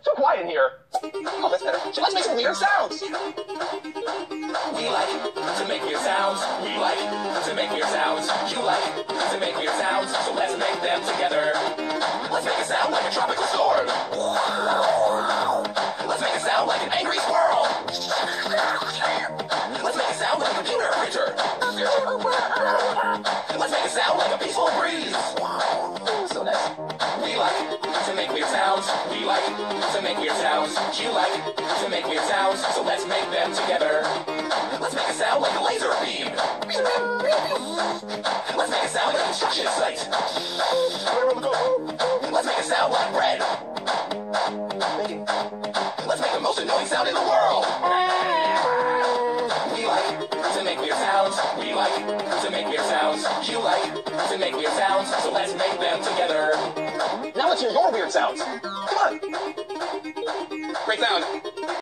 too quiet in here. Oh, that's better. So let's make some weird sounds. We like to make weird sounds. We like to make weird sounds. You like to make weird sounds, so let's make them together. Let's make it sound like a tropical storm. Let's make it sound like an angry squirrel. Let's make it sound like a computer printer. Let's make it sound like a peaceful breeze. So nice. We like to make weird sounds. We like to make weird sounds. You like to make weird sounds, so let's make them together. Let's make it sound like a laser beam. Let's make it sound like a construction site. Let's make it sound like bread. Let's make the most annoying sound in the world. We like to make weird sounds. We like to make weird sounds. You like to make weird sounds, so let's make them together. Now let's hear your weird sounds. Come on. Great sound.